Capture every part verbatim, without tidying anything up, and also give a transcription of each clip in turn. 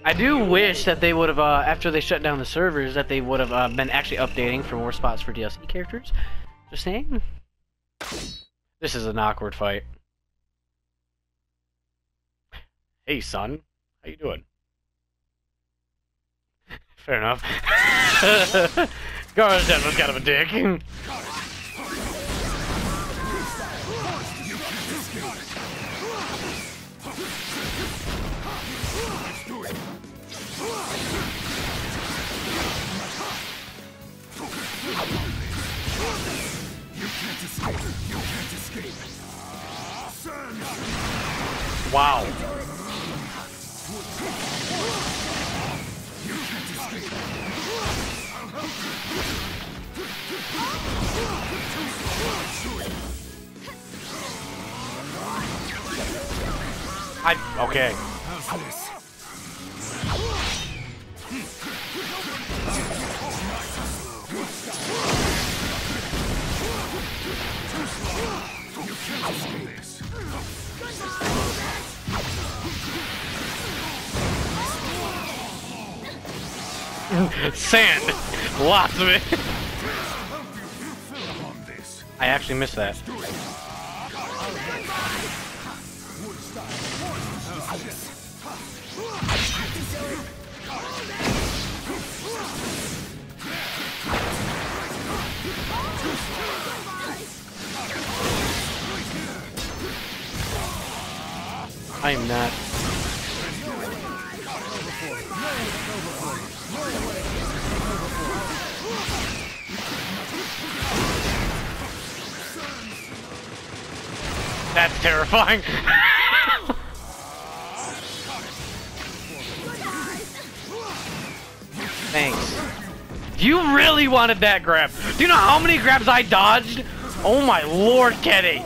I do wish that they would have, uh, after they shut down the servers, that they would have uh, been actually updating for more spots for D L C characters. Just saying. This is an awkward fight. Hey, son. How you doing? Fair enough. Gar's dad was kind of a dick. Wow. I okay. Sand! Lots of it! I actually missed that. I am not. That's terrifying. Thanks. You really wanted that grab. Do you know how many grabs I dodged? Oh my lord, Kenny.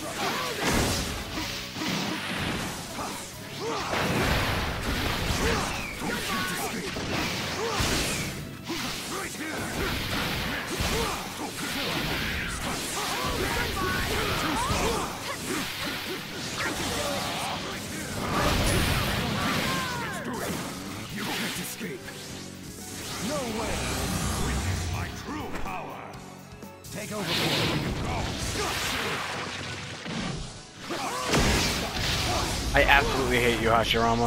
I absolutely hate you, Hashirama.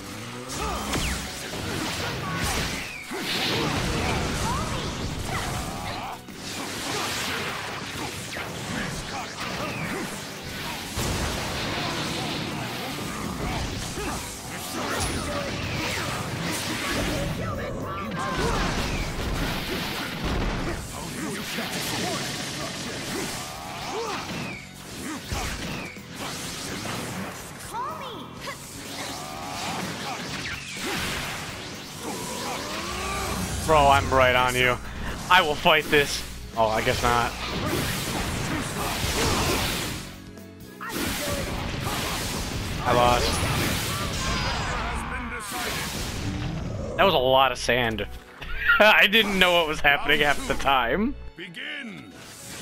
Bro, I'm right on you. I will fight this. Oh, I guess not. I lost. That was a lot of sand. I didn't know what was happening half the time. Begin.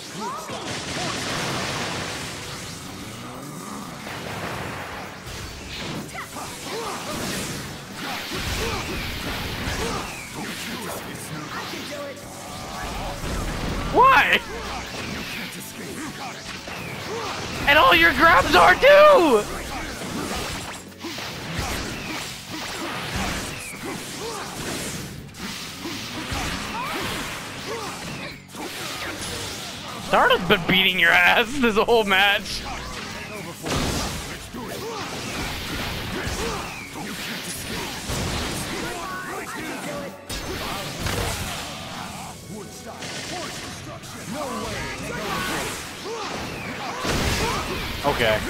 Why? And all your grabs are too! Started been beating your ass this whole match. Okay.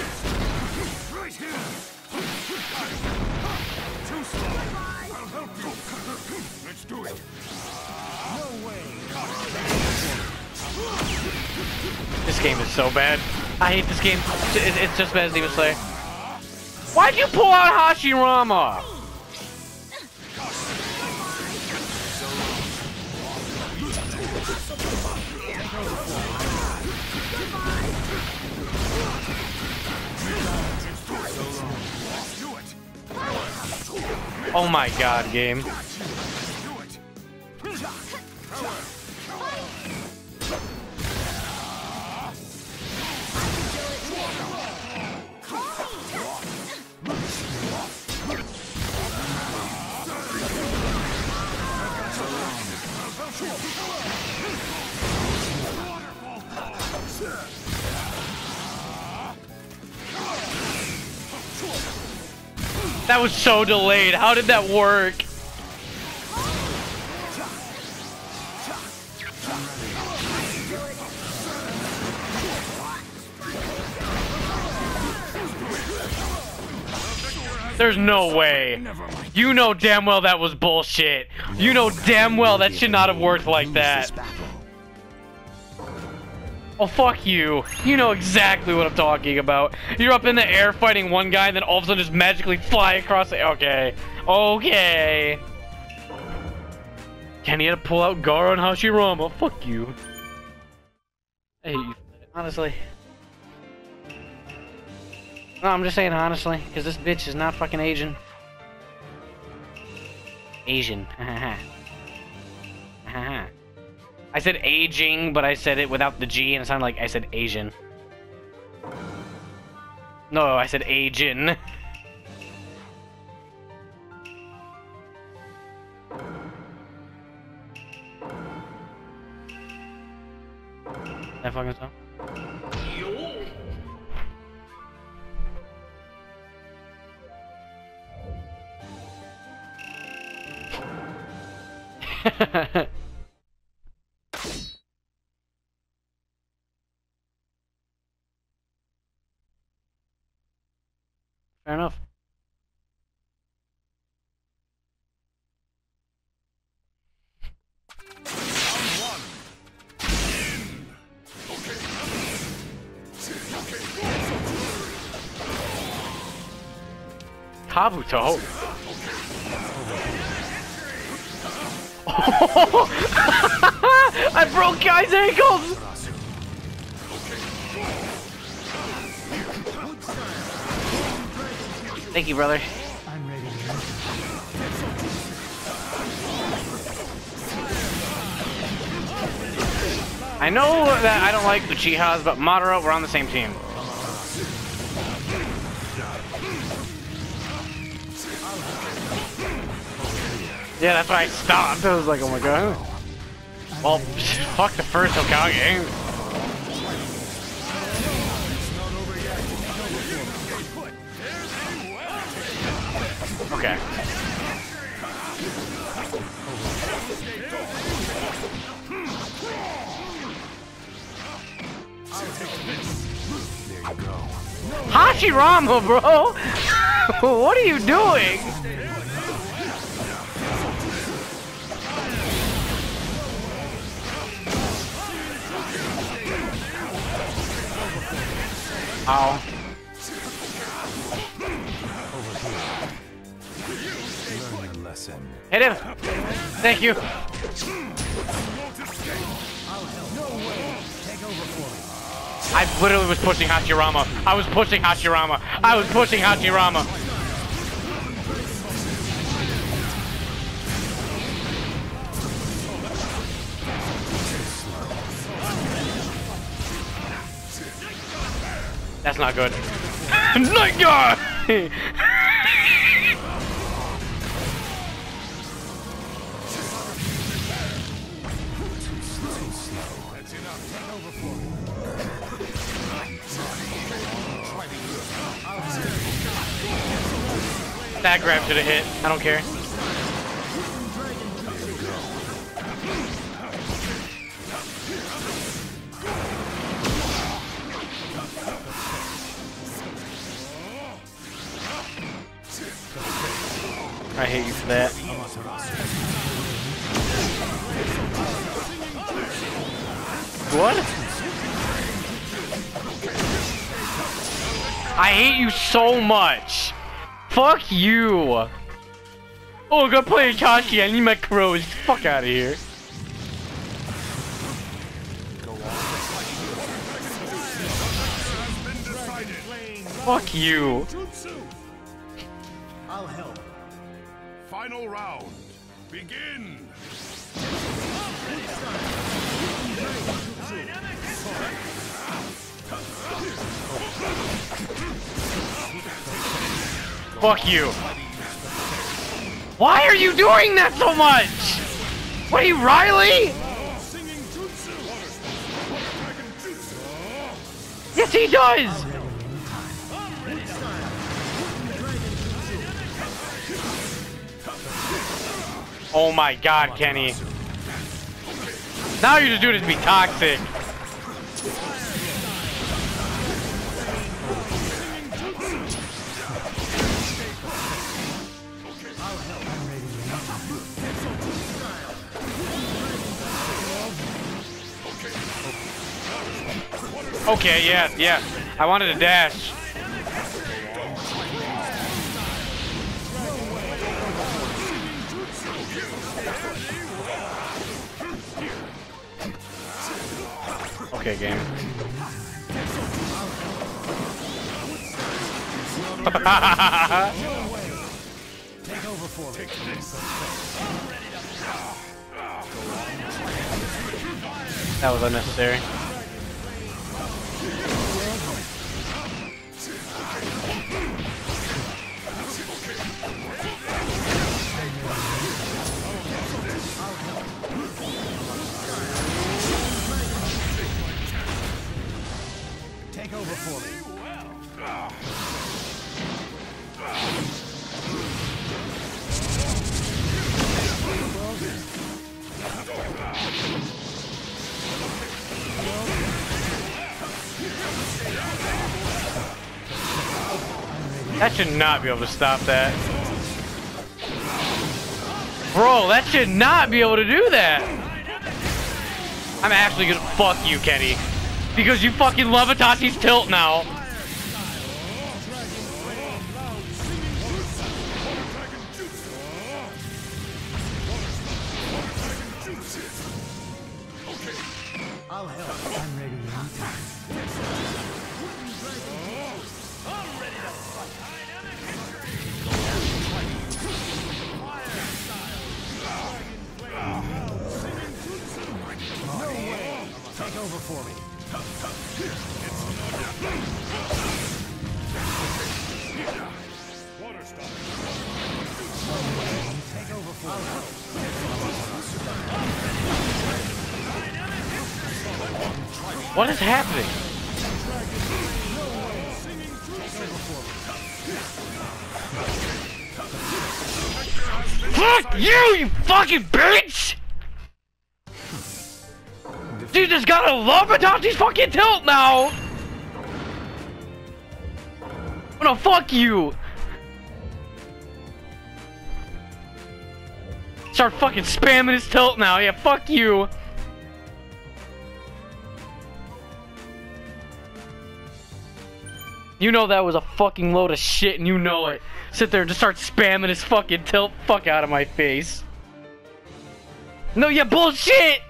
Let's do it. This game is so bad. I hate this game. It's just as bad as Demon Slayer. Why'd you pull out Hashirama? Oh my god, game. That was so delayed. How did that work? There's no way. You know damn well that was bullshit. You know damn well that should not have worked like that. Oh, fuck you. You know exactly what I'm talking about. You're up in the air fighting one guy and then all of a sudden just magically fly across the... Okay. Okay. Kenny had to pull out Gaara and Hashirama. Fuck you. I hate you. Honestly. No, I'm just saying honestly, because this bitch is not fucking Asian. Asian. I said aging, but I said it without the G, and it sounded like I said Asian. No, I said Asian. That fucking song? Fair enough. Kabuto. I broke Guy's ankles! Thank you, brother. I'm ready. I know that I don't like the Uchihas, but Madara, we're on the same team. Yeah, that's why I stopped. I was like, oh my god. Well, fuck the first Hokage. Okay. Hashirama, bro! What are you doing? Ow. Hit him! Thank you! I literally was pushing Hashirama. I was pushing Hashirama. I was pushing Hashirama. That's not good. Night guy! That grab should have hit. I don't care. I hate you for that. What? I hate you so much. Fuck you. Oh, I gotta play Akashi. I need my crows. Fuck out of here. Fuck you. I'll help. Final round. Begin. Fuck you. Why are you doing that so much? What are you, Riley? Yes, he does. Oh my God, Kenny. Now you're just doing it to be toxic. Okay, yeah, yeah. I wanted to dash. Okay, game. Take over for me. That was unnecessary. Take over for me. That should not be able to stop that. Bro, that should not be able to do that. I'm actually gonna fuck you, Kenny. Because you fucking love Itachi's tilt now. I'll help. I'm ready anytime. Take over for me. Water style. Take over for me. What is happening? Fuck you, you fucking bitch! You just gotta love Itachi's fucking tilt now! No, fuck you! Start fucking spamming his tilt now, yeah, fuck you! You know that was a fucking load of shit and you know it. Sit there and just start spamming his fucking tilt. Fuck out of my face. No, you bullshit!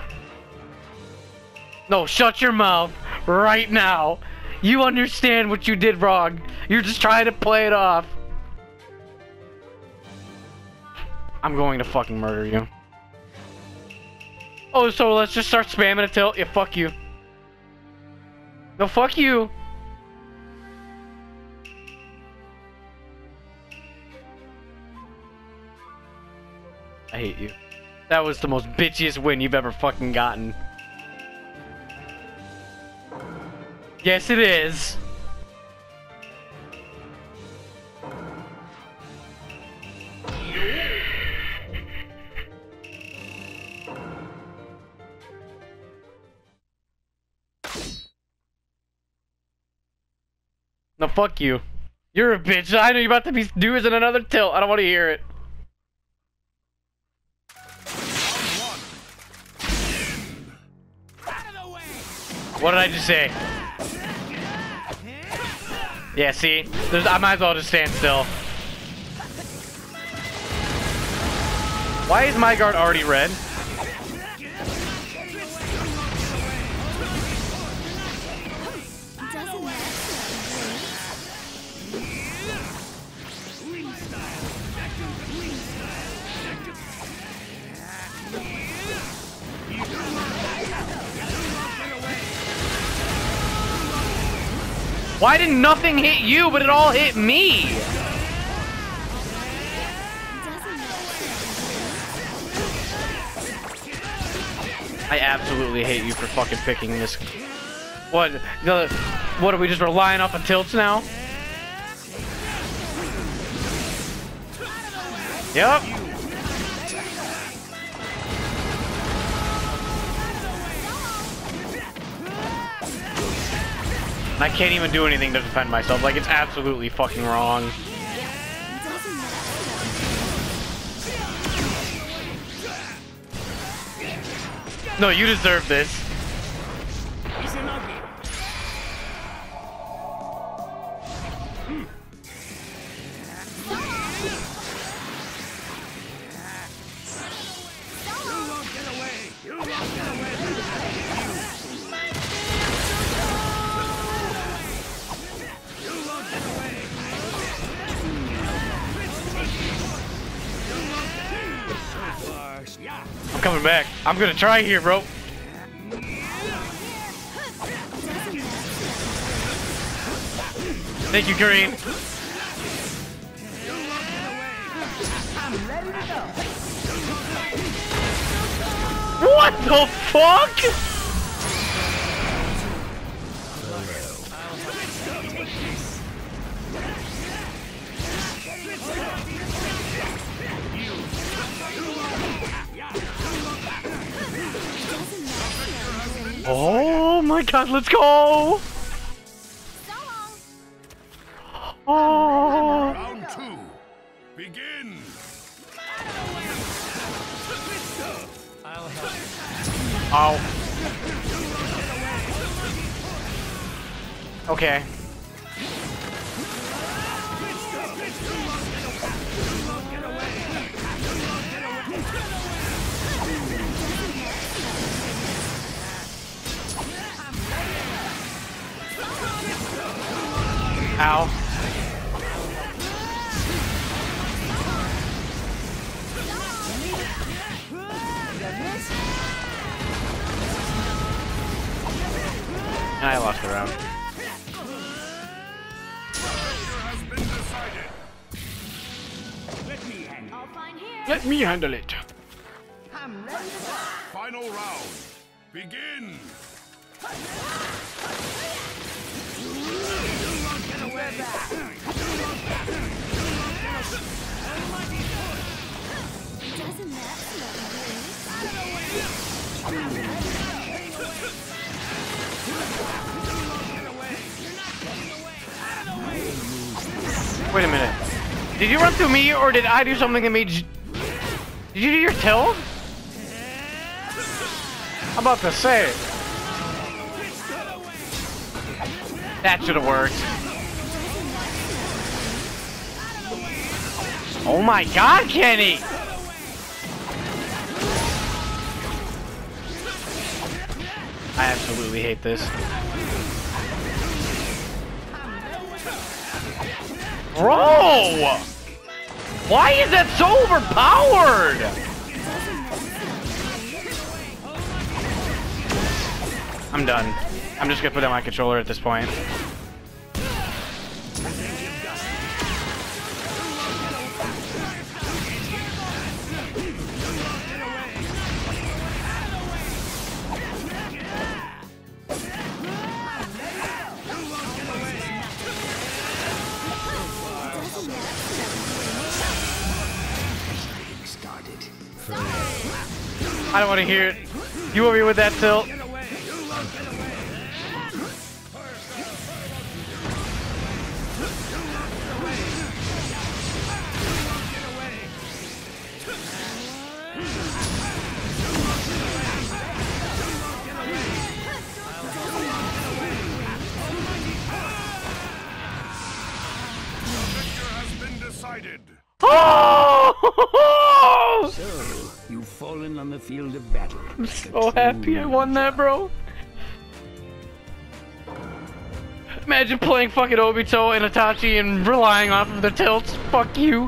No, shut your mouth right now. You understand what you did wrong. You're just trying to play it off. I'm going to fucking murder you. Oh, so let's just start spamming a tilt? Yeah, fuck you. No, fuck you. I hate you. That was the most bitchiest win you've ever fucking gotten. Yes, it is. No, fuck you. You're a bitch. I know you're about to be doing another tilt. I don't want to hear it. What did I just say? Yeah, see? There's, I might as well just stand still. Why is my guard already red? Why did nothing hit you, but it all hit me? I absolutely hate you for fucking picking this. What? The, what are we just relying off of tilts now? Yep. I can't even do anything to defend myself. Like, it's absolutely fucking wrong. No, you deserve this. I'm coming back. I'm gonna try here, bro. Thank you, Green. What the fuck? Oh my god, let's go! Oh. Round two. Begin. Oh. Okay. Ow. And I lost the round. Let me handle it. Final round. Begin. Wait a minute. Did you run through me, or did I do something that made you... Did you do your tilt? I'm about to say. That should have worked. Oh my god, Kenny! I absolutely hate this. Bro! Why is that so overpowered? I'm done. I'm just gonna put down my controller at this point. I don't want to hear it. You over here with that tilt? Oh! So, you've fallen on the field of battle. I'm so happy I won that, bro. Imagine playing fucking Obito and Itachi and relying off of the tilts. Fuck you.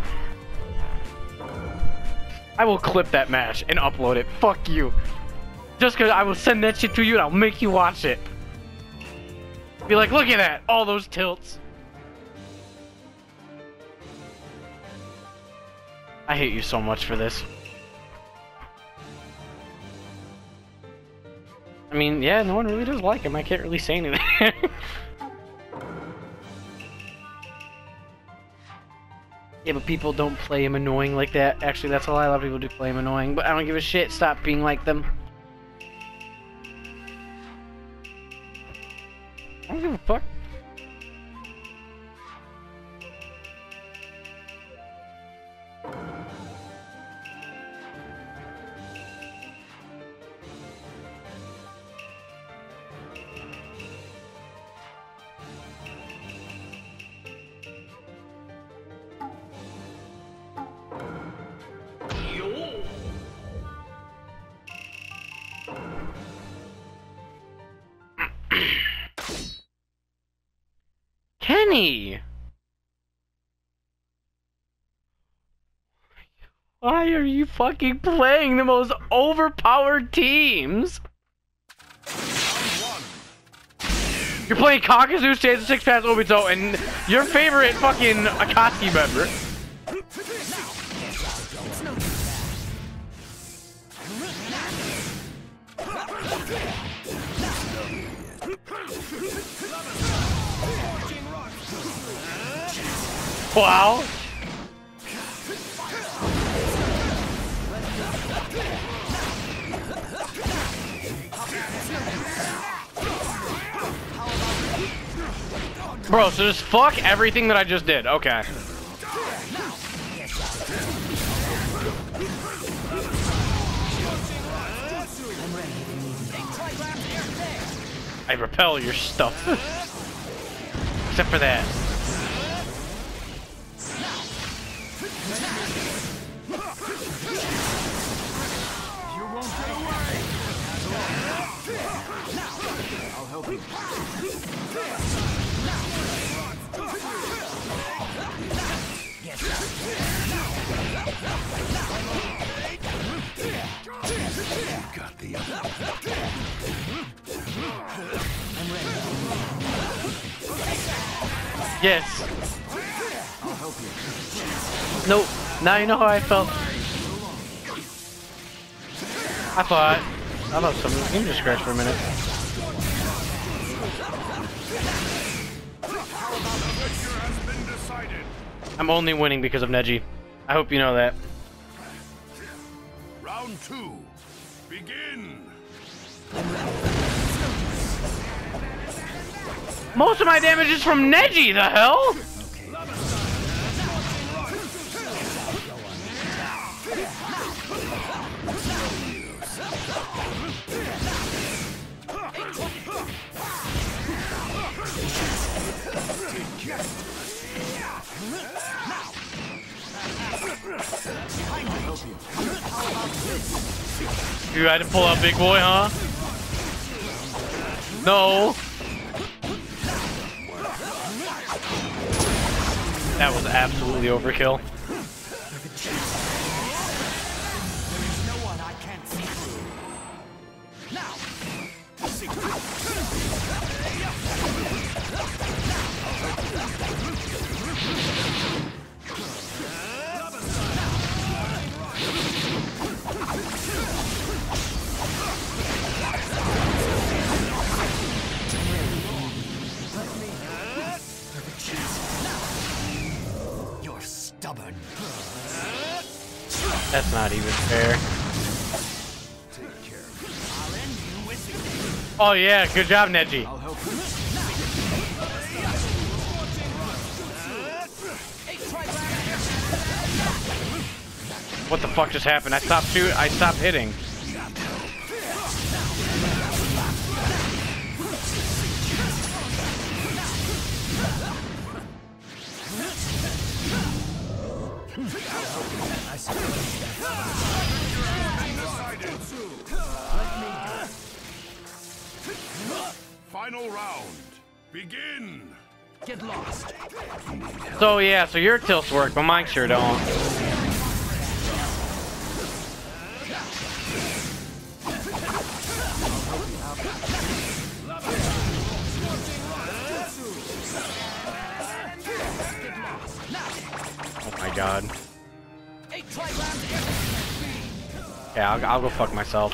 I will clip that match and upload it. Fuck you. Just because I will send that shit to you and I'll make you watch it. Be like, look at that, all those tilts. I hate you so much for this. I mean, yeah, no one really does like him. I can't really say anything. Yeah, but people don't play him annoying like that. Actually, that's a lie. A lot of people do play him annoying, but I don't give a shit. Stop being like them. I don't give a fuck. Kenny! Why are you fucking playing the most overpowered teams? You're playing Kakazu, Stanza, Six Paths, Obito, and your favorite fucking Akatsuki member. Wow. Bro, so just fuck everything that I just did. Okay. I repel your stuff. Except for that. I'll help you. Got the other. I'm ready. Yes. I'll help you. Nope. Now you know how I felt. I thought. I thought something. You can just scratch for a minute. I'm only winning because of Neji. I hope you know that. Round two. Begin. Most of my damage is from Neji, the hell? You had to pull out big boy, huh? No. That was absolutely overkill. You're stubborn. That's not even fair. Oh yeah, good job, Neji. I'll help you. What the fuck just happened? I stopped shooting. I stopped hitting. Final round. Begin. Get lost. So yeah, so your tilts work, but mine sure don't. god. Yeah, I'll, I'll go fuck myself.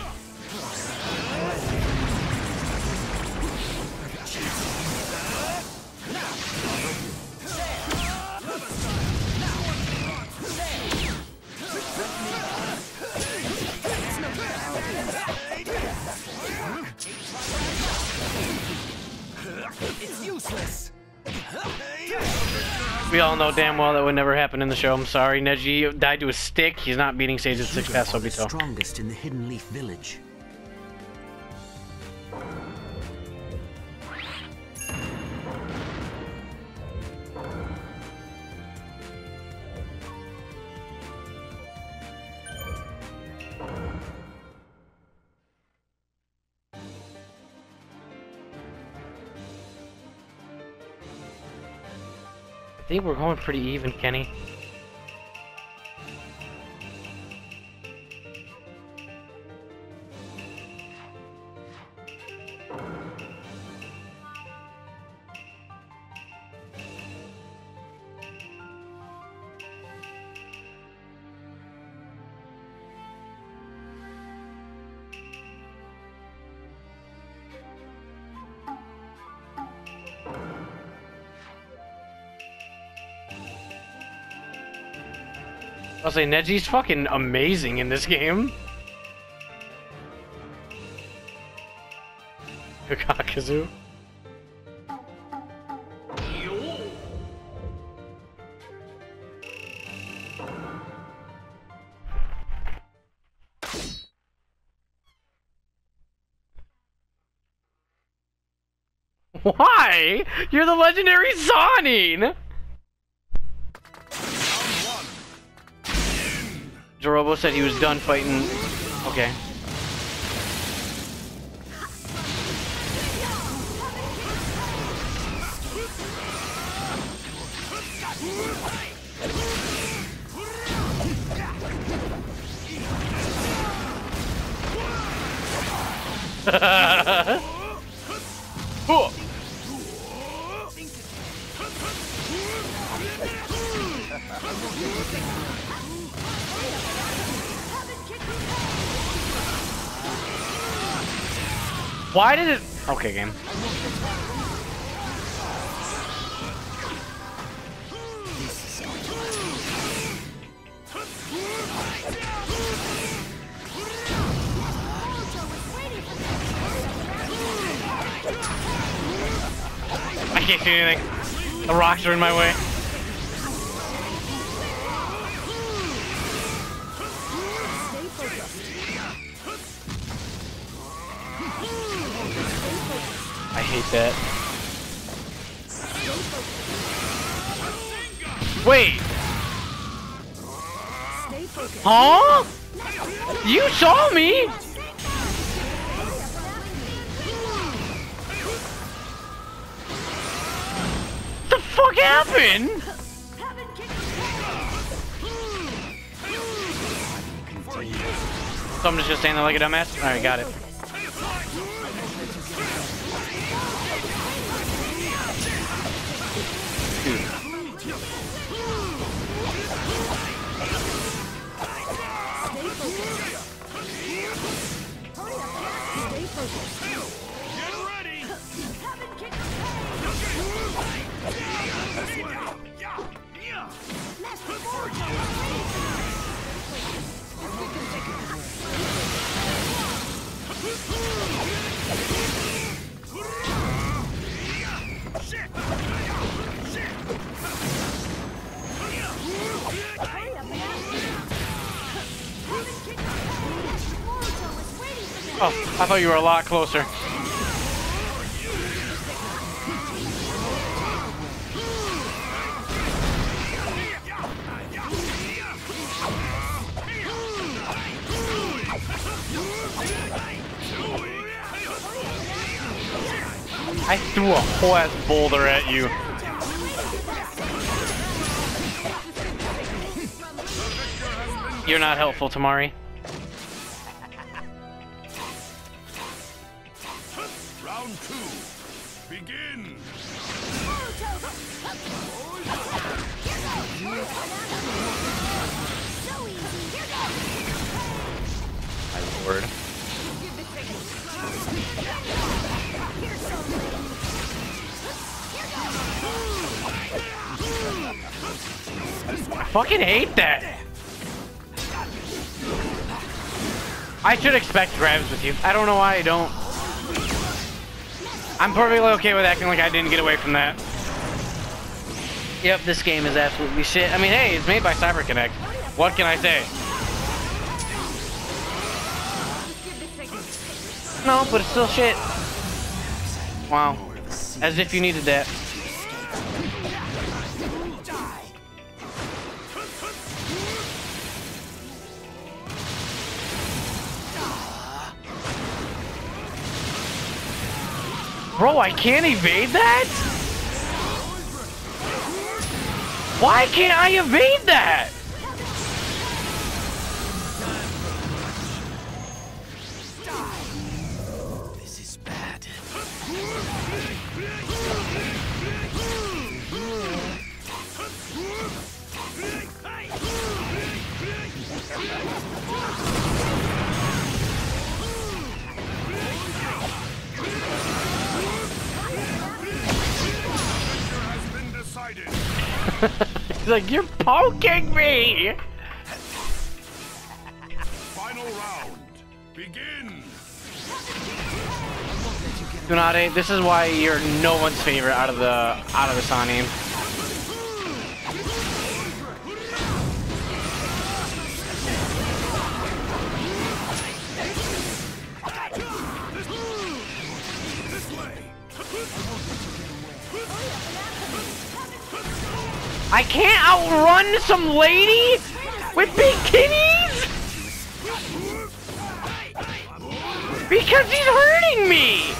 It's useless. We all know damn well that would never happen in the show. I'm sorry. Neji died to a stick. He's not beating Sage at six past You are the Obito. strongest in the Hidden Leaf Village. I think we're going pretty even, Kenny. I'll say Neji's fucking amazing in this game. Kakazu. Why? You're the legendary Zonin! Jorobo said he was done fighting. Okay. Oh. Why did it? Okay, game. I can't see anything. The rocks are in my way. I hate that. Wait! Huh? You saw me? What the fuck happened? So I'm just standing there like a dumbass? Alright, got it. Dude. Oh, I thought you were a lot closer. I threw a whole ass boulder at you. You're not helpful, Tamari. Round two. Begin. lord. I fucking hate that. I should expect grabs with you. I don't know why I don't. I'm perfectly okay with acting like I didn't get away from that. Yep, this game is absolutely shit. I mean, hey, it's made by CyberConnect. What can I say? No, but it's still shit. Wow. As if you needed that. Bro, I can't evade that? Why can't I evade that? This is bad. He's like, you're poking me! Final round. Begin. Tsunade, this is why you're no one's favorite out of the out of the Sannin. I can't outrun some lady with bikinis because he's hurting me.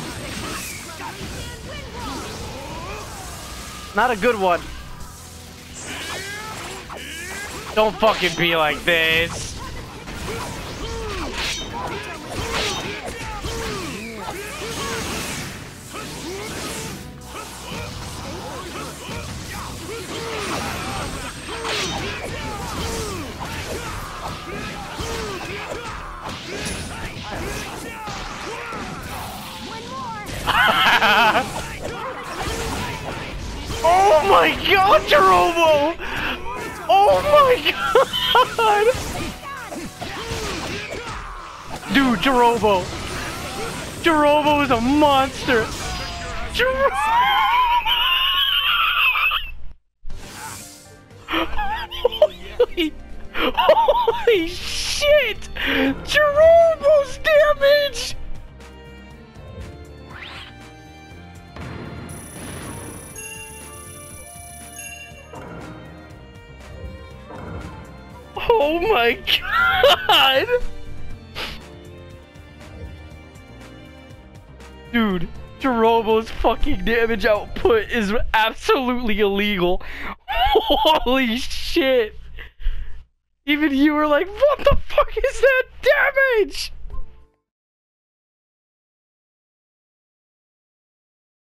Not a good one. Don't fucking be like this. Oh my god, Jirobo! Oh my god! Dude, Jirobo! Jirobo is a monster! Jirobo! Holy, holy shit! Jirobo's damage! Oh my god! Dude, Jirobo's fucking damage output is absolutely illegal. Holy shit! Even you were like, what the fuck is that damage?